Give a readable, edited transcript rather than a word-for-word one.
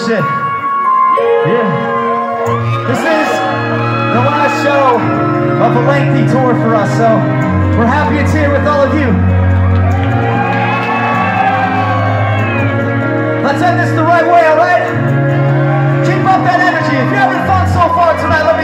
shit. Yeah. This is the last show of a lengthy tour for us, so we're happy it's here with all of you. Let's end this the right way, alright? Keep up that energy. If you're having fun so far tonight,